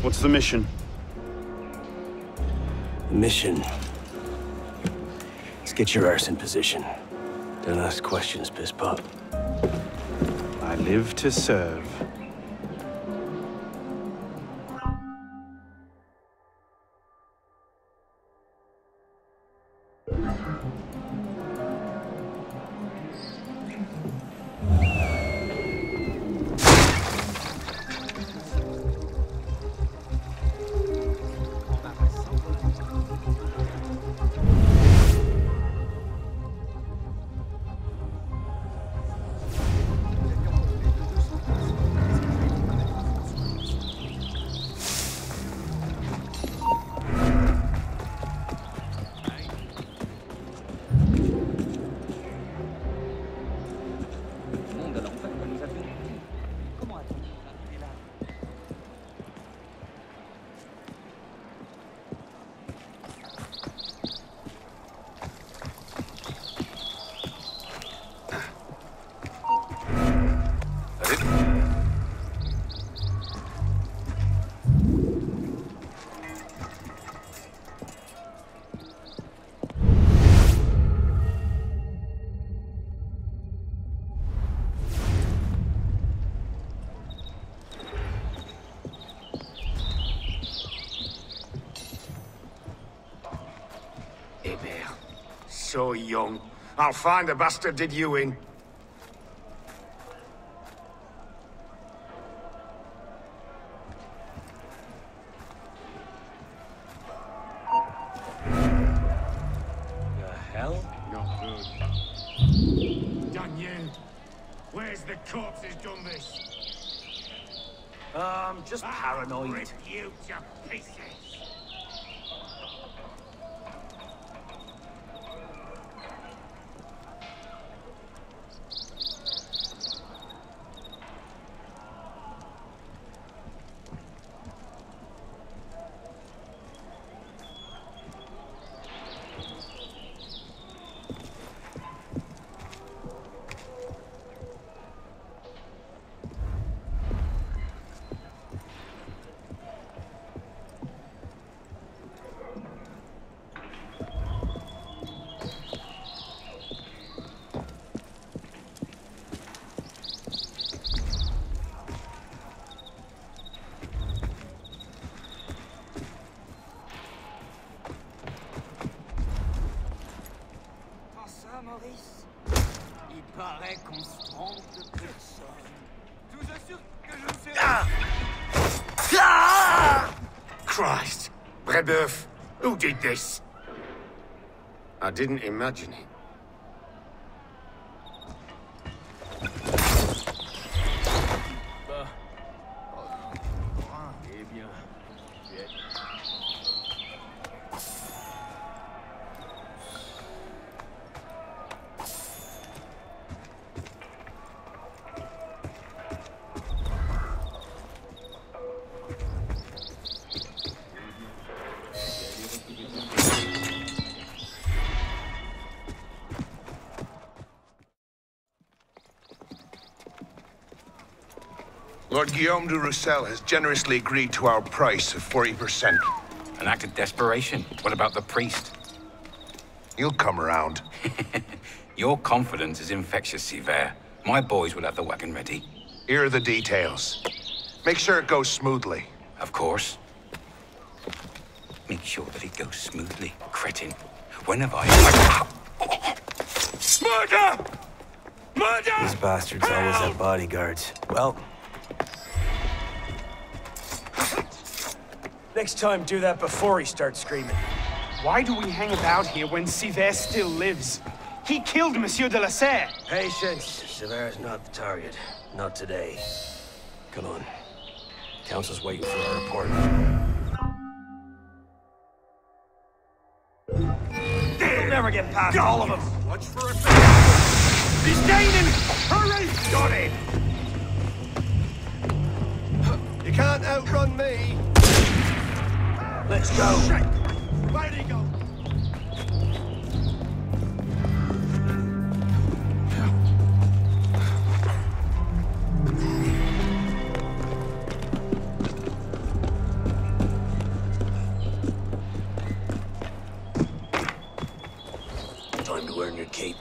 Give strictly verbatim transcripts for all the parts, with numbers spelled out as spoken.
What's the mission? Mission. Let's get your arse in position. Don't ask questions, piss pop. I live to serve. So young. I'll find the bastard did you in. The hell? Not good. Done you. Where's the corpse who's done this? Um, just paranoid. Rip you to pieces. Maurice. Il paraît qu'on se trompe de personne. Je vous assure que je ne sais Ah! Ah! Christ! Brebeuf, who did this? I didn't imagine it. Lord Guillaume de Roussel has generously agreed to our price of forty percent. An act of desperation. What about the priest? He'll come around. Your confidence is infectious, Sivert. My boys will have the wagon ready. Here are the details. Make sure it goes smoothly. Of course. Make sure that it goes smoothly, cretin. When have I... Murder! Murder! These bastards always have bodyguards. Well... next time, do that before he starts screaming. Why do we hang about here when Sivert still lives? He killed Monsieur de la Serre. Patience. Sever's not the target. Not today. Come on. Council's waiting for our report. We'll never get past all of them. Watch for a second. He's gaining! Hurry! Got it! You can't outrun me. Let's go. Where'd he go? time to earn your cape.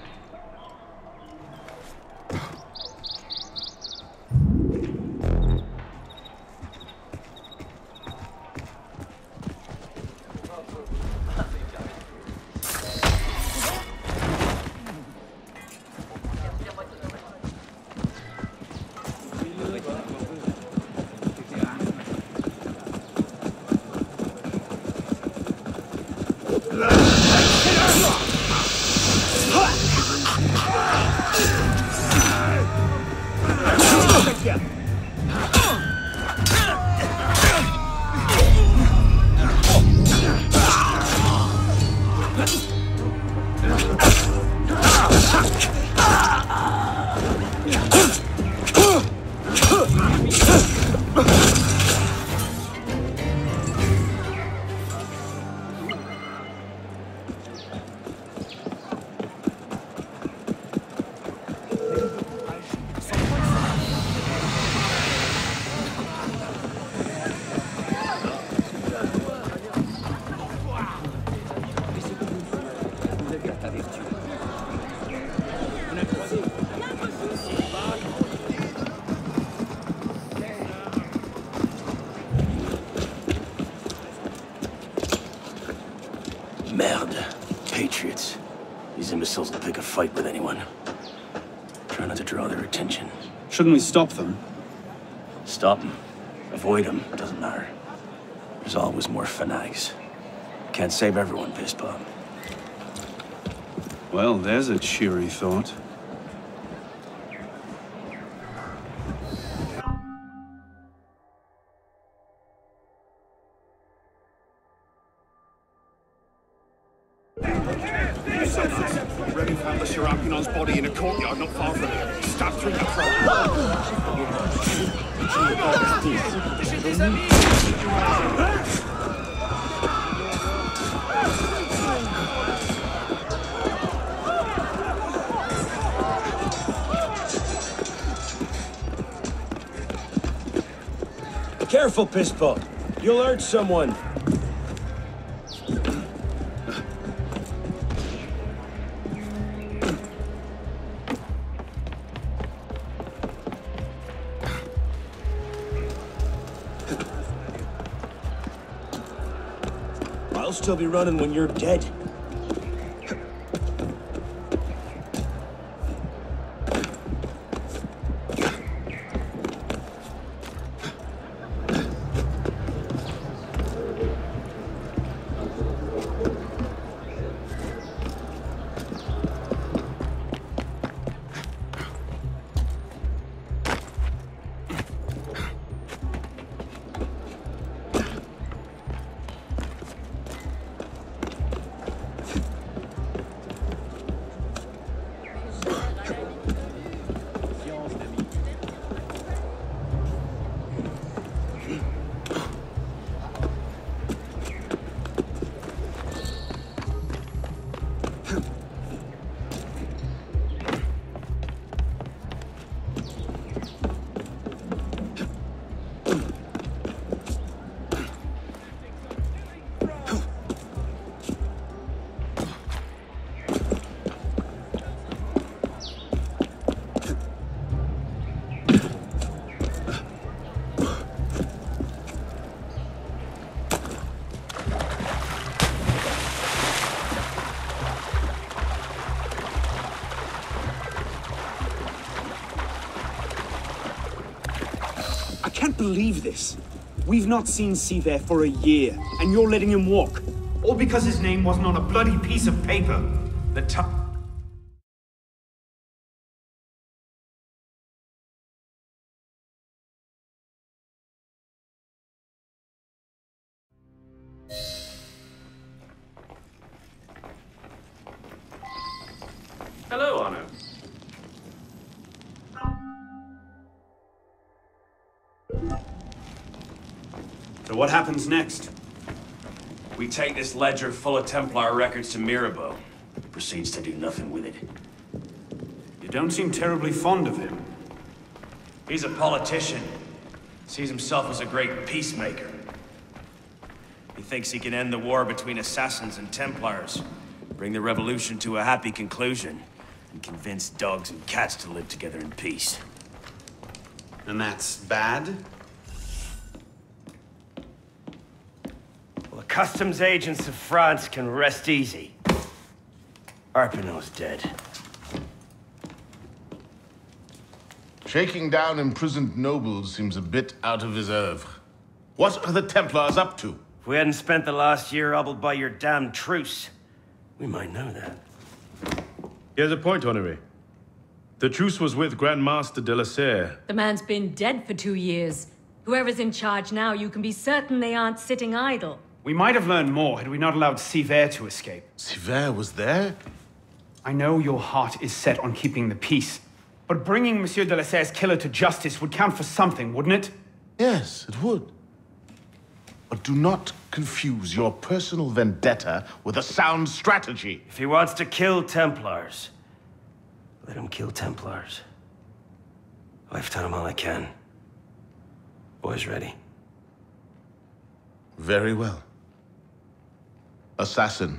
Merde. Patriots. These imbeciles will pick a fight with anyone. Try not to draw their attention. Shouldn't we stop them? Stop them. Avoid them. Doesn't matter. There's always more fanatics. Can't save everyone, piss pop. Well, there's a cheery thought. Remy found the Serapimon's body in a courtyard not far from here. Stabbed through the throat. Careful, Pispo. You'll hurt someone. I'll still be running when you're dead. I can't believe this. We've not seen Seaver for a year, and you're letting him walk. All because his name wasn't on a bloody piece of paper. The time. Hello, Arno. So what happens next? We take this ledger full of Templar records to Mirabeau. Proceeds to do nothing with it. You don't seem terribly fond of him. He's a politician. Sees himself as a great peacemaker. He thinks he can end the war between assassins and Templars bring the revolution to a happy conclusion, and convince dogs and cats to live together in peace. And that's bad? Well, the customs agents of France can rest easy. Arpinot's dead. Shaking down imprisoned nobles seems a bit out of his oeuvre. What are the Templars up to? If we hadn't spent the last year hobbled by your damn truce, we might know that. Here's a point, Honoré. The truce was with Grand Master de la Serre. The man's been dead for two years. Whoever's in charge now, you can be certain they aren't sitting idle. We might have learned more had we not allowed Sivert to escape. Sivert was there? I know your heart is set on keeping the peace, but bringing Monsieur de la Serre's killer to justice would count for something, wouldn't it? Yes, it would. But do not confuse your personal vendetta with a sound strategy. If he wants to kill Templars, let him kill Templars. I've done him all I can. Boys ready? Very well. Assassin.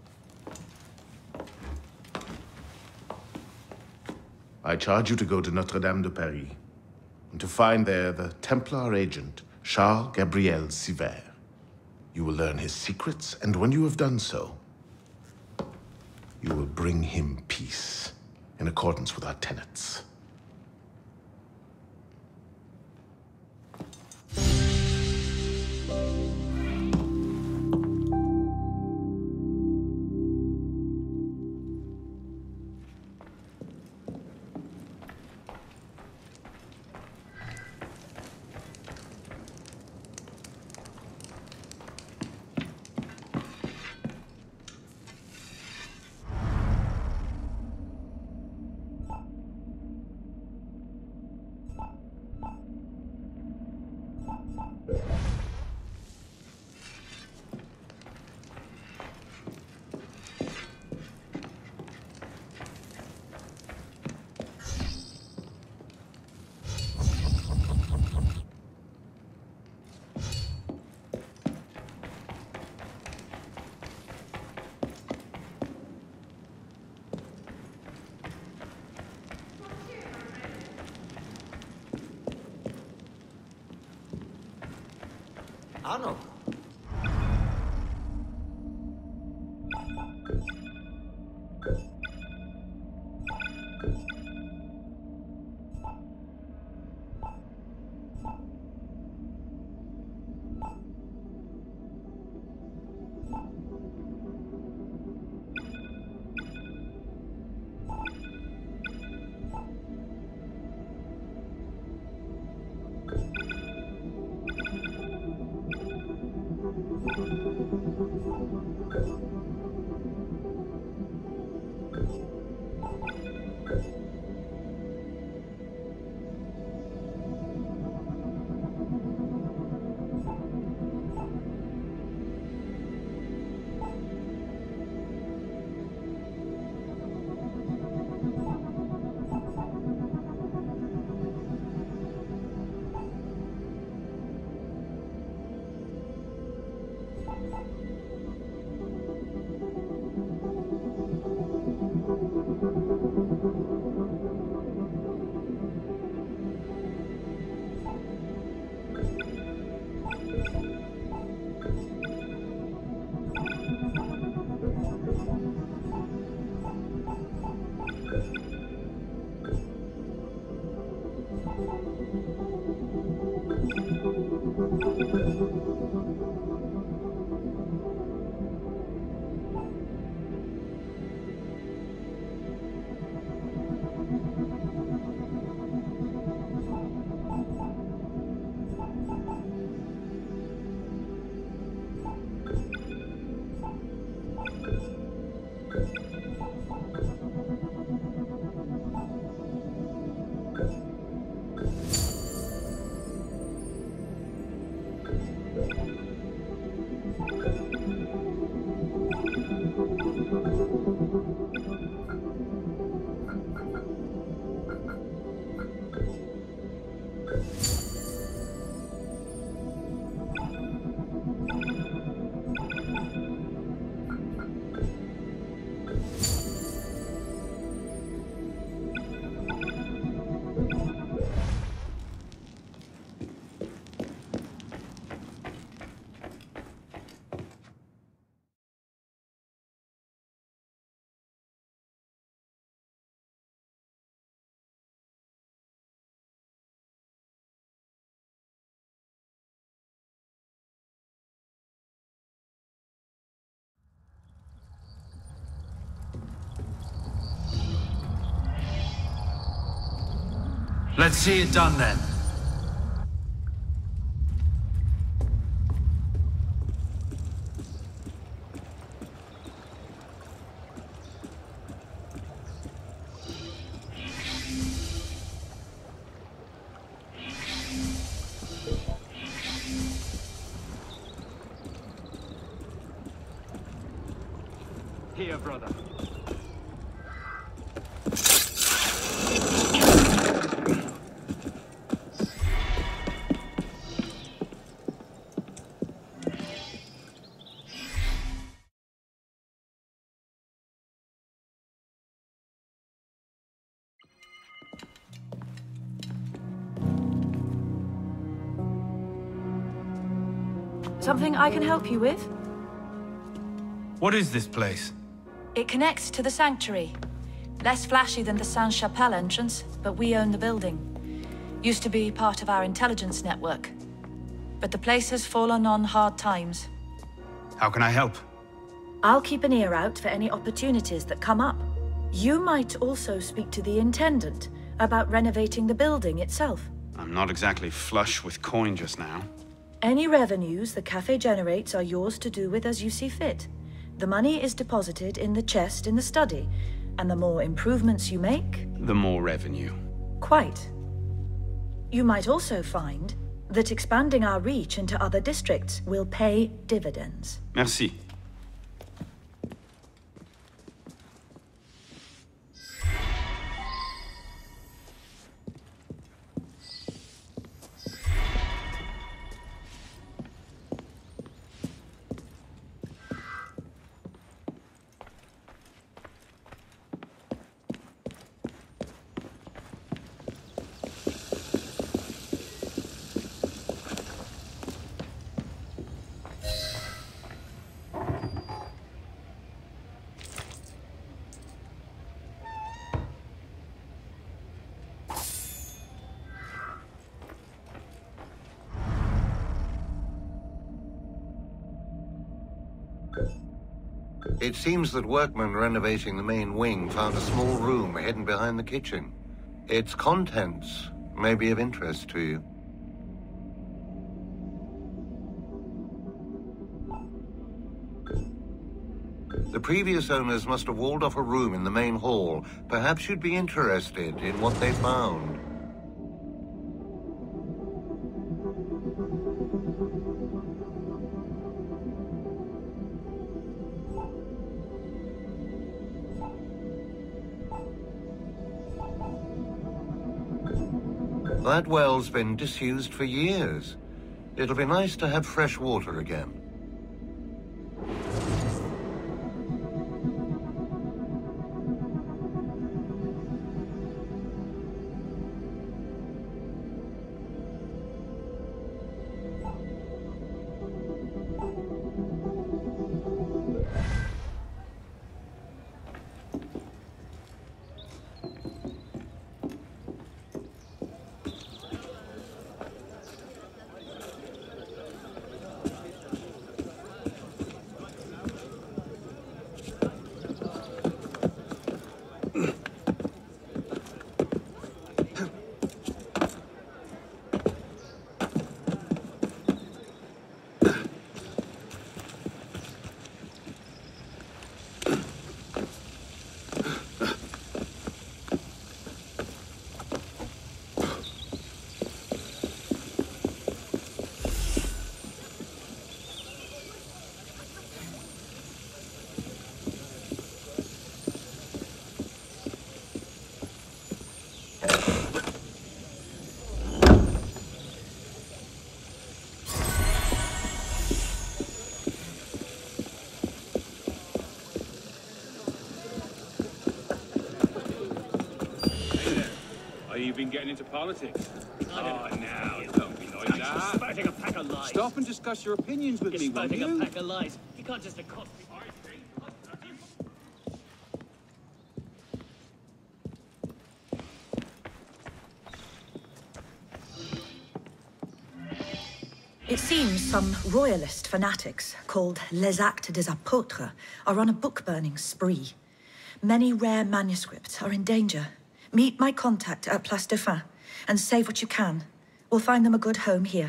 I charge you to go to Notre-Dame de Paris, and to find there the Templar agent, Charles Gabriel Sivert. You will learn his secrets, and when you have done so, you will bring him peace, in accordance with our tenets. Arno. Let's see it done then. Here, brother. Something I can help you with? What is this place? It connects to the sanctuary. Less flashy than the Sainte-Chapelle entrance, but we own the building. Used to be part of our intelligence network. But the place has fallen on hard times. How can I help? I'll keep an ear out for any opportunities that come up. You might also speak to the Intendant about renovating the building itself. I'm not exactly flush with coin just now. Any revenues the cafe generates are yours to do with as you see fit. The money is deposited in the chest in the study, and the more improvements you make... The more revenue. Quite. You might also find that expanding our reach into other districts will pay dividends. Merci. It seems that workmen renovating the main wing found a small room hidden behind the kitchen. Its contents may be of interest to you. The previous owners must have walled off a room in the main hall. Perhaps you'd be interested in what they found. That well's been disused for years. It'll be nice to have fresh water again. You've been getting into politics. Oh, now, don't be like that. Spouting a pack of lies. Stop and discuss your opinions with me, will Spouting you? a pack of lies. You can't just accost me. It seems some royalist fanatics, called Les Actes des Apôtres, are on a book-burning spree. Many rare manuscripts are in danger. Meet my contact at Place de Fin. and save what you can. We'll find them a good home here.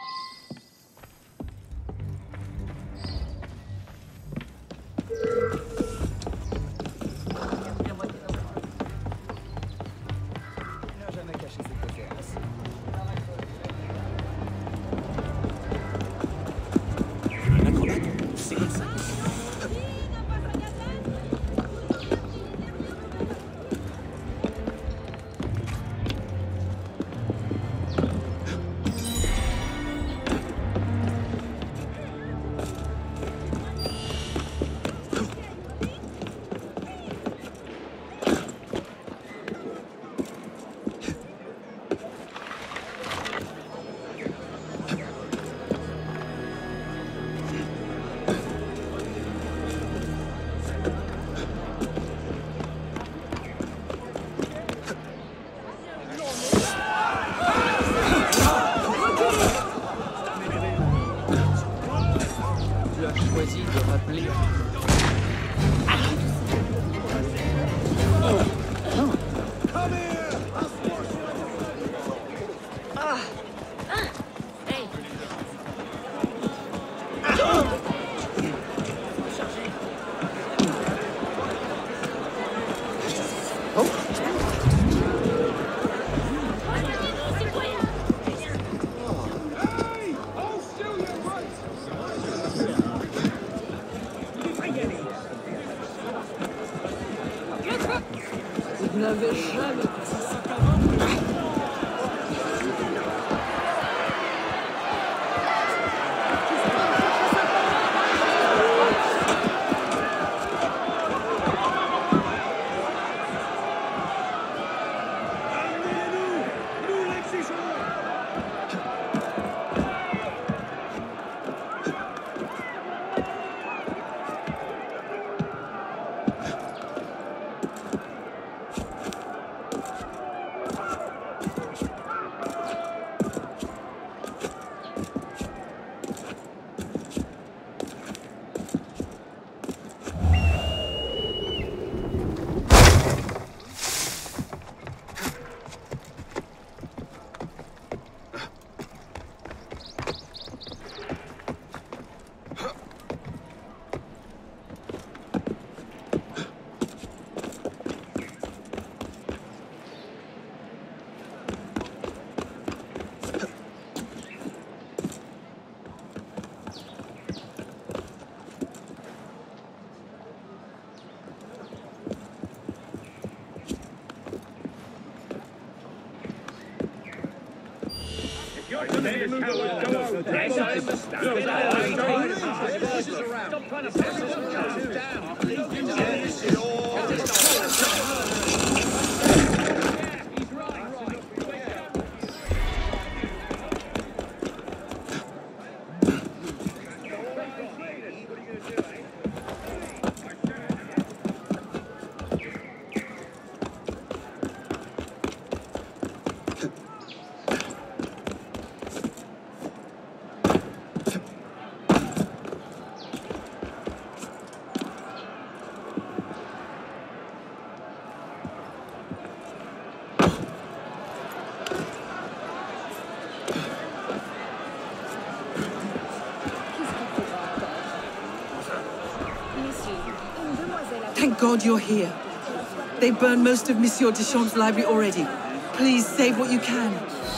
Thank God you're here. They burned most of Monsieur Deschamps' library already. Please save what you can.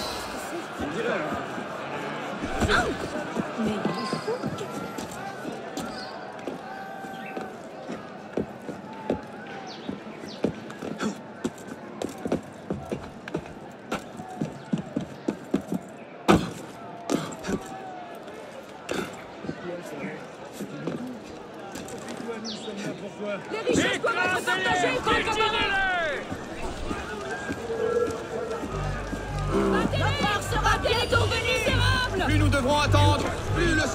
Les richesses doivent être partagées, camarades! Notre part sera bientôt misérable! Plus nous devrons attendre, plus le...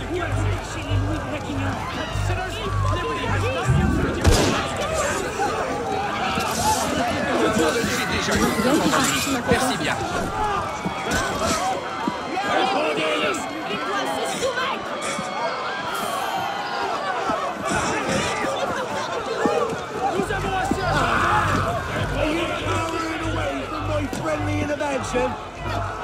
Déjà eu. Merci bien. Ils doivent se soumettre! Friendly in the back. attention.